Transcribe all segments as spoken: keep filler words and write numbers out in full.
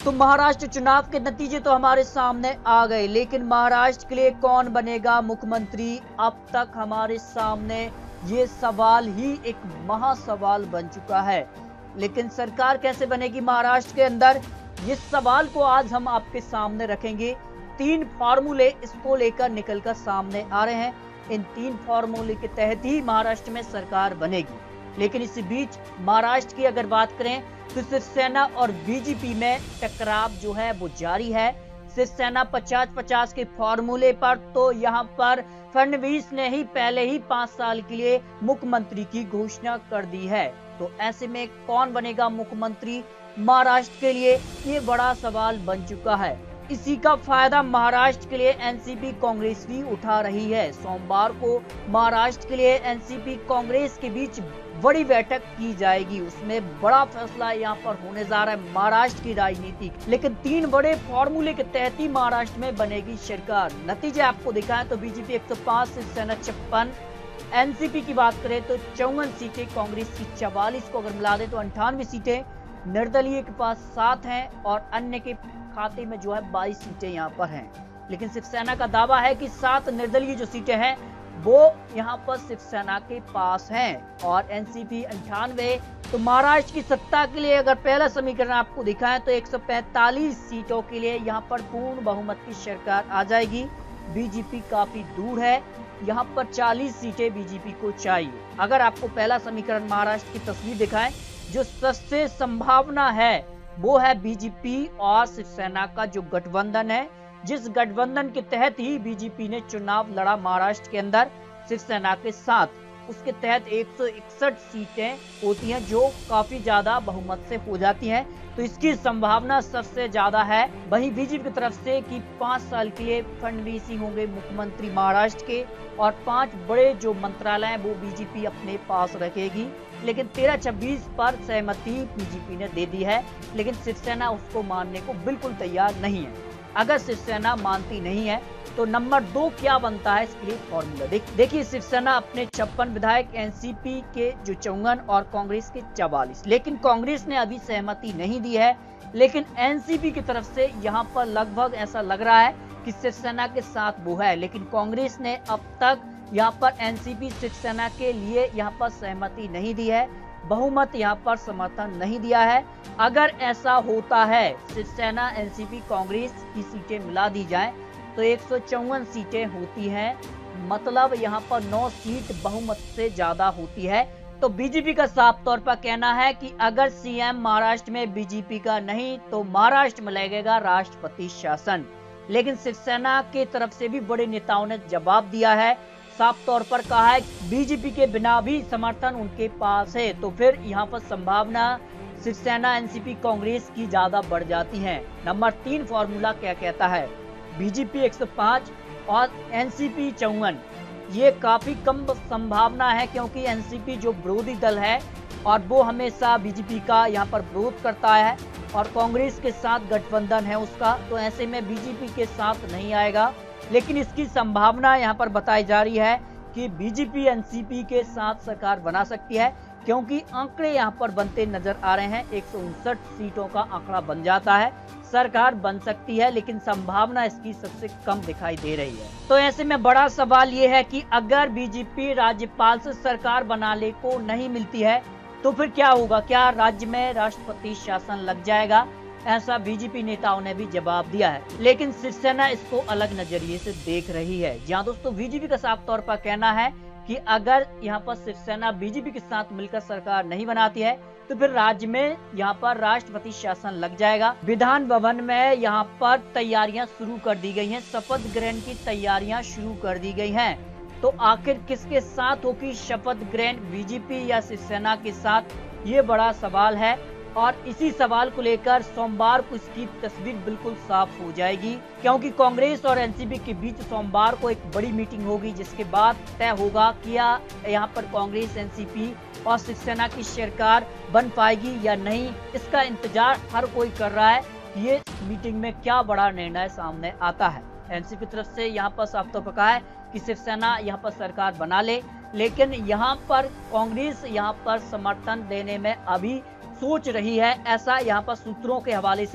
तो महाराष्ट्र चुनाव के नतीजे तो हमारे सामने आ गए, लेकिन महाराष्ट्र के लिए कौन बनेगा मुख्यमंत्री, अब तक हमारे सामने ये सवाल ही एक महासवाल बन चुका है। लेकिन सरकार कैसे बनेगी महाराष्ट्र के अंदर, इस सवाल को आज हम आपके सामने रखेंगे। तीन फार्मूले इसको लेकर निकलकर सामने आ रहे हैं। इन तीन फार्मूले के तहत ही महाराष्ट्र में सरकार बनेगी। लेकिन इसी बीच महाराष्ट्र की अगर बात करें तो शिवसेना और बीजेपी में टकराव जो है वो जारी है। शिवसेना पचास पचास के फॉर्मूले पर, तो यहाँ पर फडणवीस ने ही पहले ही पांच साल के लिए मुख्यमंत्री की घोषणा कर दी है। तो ऐसे में कौन बनेगा मुख्यमंत्री महाराष्ट्र के लिए, ये बड़ा सवाल बन चुका है। इसी का फायदा महाराष्ट्र के लिए एनसीपी कांग्रेस भी उठा रही है। सोमवार को महाराष्ट्र के लिए एनसीपी कांग्रेस के बीच बड़ी बैठक की जाएगी। उसमें बड़ा फैसला यहाँ पर होने जा रहा है महाराष्ट्र की राजनीति। लेकिन तीन बड़े फॉर्मूले के तहत ही महाराष्ट्र में बनेगी सरकार। नतीजे आपको दिखाएं तो बीजेपी एक सौ पांच, शिवसेना छप्पन, एनसीपी की बात करें तो चौवन सीटें, कांग्रेस की चवालीस को अगर मिला दे तो अंठानवे सीटें, निर्दलीय के पास सात हैं और अन्य के खाते में जो है बाईस सीटें यहाँ पर हैं। लेकिन शिवसेना का दावा है कि सात निर्दलीय जो सीटें हैं वो यहाँ पर शिवसेना के पास हैं और एनसीपी अंठानवे। तो महाराष्ट्र की सत्ता के लिए अगर पहला समीकरण आपको दिखाएं तो एक सौ पैंतालीस सीटों के लिए यहाँ पर पूर्ण बहुमत की सरकार आ जाएगी। बीजेपी काफी दूर है, यहाँ पर चालीस सीटें बीजेपी को चाहिए। अगर आपको पहला समीकरण महाराष्ट्र की तस्वीर दिखाएं, जो सबसे संभावना है वो है बीजेपी और शिवसेना का जो गठबंधन है, जिस गठबंधन के तहत ही बीजेपी ने चुनाव लड़ा महाराष्ट्र के अंदर शिवसेना के साथ। उसके तहत एक सौ इकसठ सीटें होती हैं जो काफी ज्यादा बहुमत से हो जाती हैं। तो इसकी संभावना सबसे ज्यादा है। वहीं बीजेपी की तरफ से कि पांच साल के लिए फडणवीस ही होंगे मुख्यमंत्री महाराष्ट्र के और पांच बड़े जो मंत्रालय हैं वो बीजेपी अपने पास रखेगी। लेकिन तेरह छब्बीस पर सहमति बीजेपी ने दे दी है, लेकिन शिवसेना उसको मानने को बिल्कुल तैयार नहीं है। अगर शिवसेना मानती नहीं है तो नंबर दो क्या बनता है इसके लिए फॉर्मूला देख देखिए। शिवसेना अपने छप्पन विधायक, एनसीपी के जो चौवन और कांग्रेस के चवालीस, लेकिन कांग्रेस ने अभी सहमति नहीं दी है। लेकिन एनसीपी की तरफ से यहाँ पर लगभग ऐसा लग रहा है कि शिवसेना के साथ वो है, लेकिन कांग्रेस ने अब तक यहाँ पर एनसीपी शिवसेना के लिए यहाँ पर सहमति नहीं दी है, बहुमत यहाँ पर समर्थन नहीं दिया है। अगर ऐसा होता है, शिवसेना एनसीपी कांग्रेस की सीटें मिला दी जाएं तो एक सौ चौवन सीटें होती हैं, मतलब यहाँ पर नौ सीट बहुमत से ज्यादा होती है। तो बीजेपी का साफ तौर पर कहना है कि अगर सीएम महाराष्ट्र में बीजेपी का नहीं तो महाराष्ट्र में लगेगा राष्ट्रपति शासन। लेकिन शिवसेना के तरफ से भी बड़े नेताओं ने जवाब दिया है, साफ तौर पर कहा है बीजेपी के बिना भी समर्थन उनके पास है। तो फिर यहाँ पर संभावना शिवसेना एनसीपी कांग्रेस की ज्यादा बढ़ जाती है। नंबर तीन फॉर्मूला क्या कहता है, बीजेपी एक सौ पांच और एनसीपी चौवन, ये काफी कम संभावना है क्योंकि एनसीपी जो विरोधी दल है और वो हमेशा बीजेपी का यहाँ पर विरोध करता है और कांग्रेस के साथ गठबंधन है उसका, तो ऐसे में बीजेपी के साथ नहीं आएगा। लेकिन इसकी संभावना यहाँ पर बताई जा रही है कि बीजेपी एनसीपी के साथ सरकार बना सकती है, क्योंकि आंकड़े यहाँ पर बनते नजर आ रहे हैं। एक सौ उनसठ सीटों का आंकड़ा बन जाता है, सरकार बन सकती है, लेकिन संभावना इसकी सबसे कम दिखाई दे रही है। तो ऐसे में बड़ा सवाल ये है कि अगर बीजेपी राज्यपाल से सरकार बनाने को नहीं मिलती है तो फिर क्या होगा, क्या राज्य में राष्ट्रपति शासन लग जाएगा? ऐसा बीजेपी नेताओं ने भी जवाब दिया है, लेकिन शिवसेना इसको अलग नजरिए से देख रही है। जहां दोस्तों बीजेपी का साफ तौर पर कहना है कि अगर यहाँ पर शिवसेना बीजेपी के साथ मिलकर सरकार नहीं बनाती है तो फिर राज्य में यहाँ पर राष्ट्रपति शासन लग जाएगा। विधान भवन में यहाँ पर तैयारियां शुरू कर दी गई हैं, शपथ ग्रहण की तैयारियां शुरू कर दी गई हैं। तो आखिर किसके साथ होगी शपथ ग्रहण, बीजेपी या शिवसेना के साथ, ये बड़ा सवाल है। और इसी सवाल को लेकर सोमवार को इसकी तस्वीर बिल्कुल साफ हो जाएगी, क्योंकि कांग्रेस और एनसीपी के बीच सोमवार को एक बड़ी मीटिंग होगी जिसके बाद तय होगा कि यहाँ पर कांग्रेस, एनसीपी और शिवसेना की सरकार बन पाएगी या नहीं। इसका इंतजार हर कोई कर रहा है कि ये मीटिंग में क्या बड़ा निर्णय सामने आता है। एनसीपी की तरफ से यहाँ पर साफ तौर पर कहा है कि शिवसेना यहाँ पर सरकार बना ले, लेकिन यहाँ पर कांग्रेस यहाँ पर समर्थन देने में अभी सोच रही है। ऐसा यहाँ पर सूत्रों के हवाले से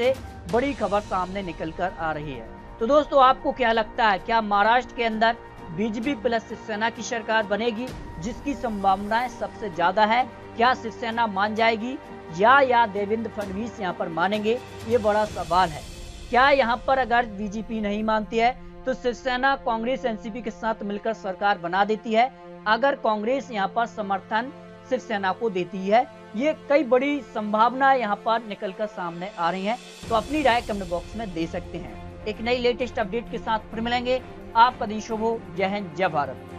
बड़ी खबर सामने निकल कर आ रही है। तो दोस्तों, आपको क्या लगता है, क्या महाराष्ट्र के अंदर बीजेपी प्लस शिवसेना की सरकार बनेगी, जिसकी संभावनाएं सबसे ज्यादा है? क्या शिवसेना मान जाएगी या या देवेंद्र फडणवीस यहां पर मानेंगे? ये बड़ा सवाल है। क्या यहां पर अगर बीजेपी नहीं मानती है तो शिवसेना कांग्रेस एनसीपी के साथ मिलकर सरकार बना देती है? अगर कांग्रेस यहां पर समर्थन शिवसेना को देती है, ये कई बड़ी संभावनाएं यहां पर निकलकर सामने आ रही हैं। तो अपनी राय कमेंट बॉक्स में दे सकते हैं। एक नई लेटेस्ट अपडेट के साथ फिर मिलेंगे। आपका दिन शुभ हो। जय हिंद, जय भारत।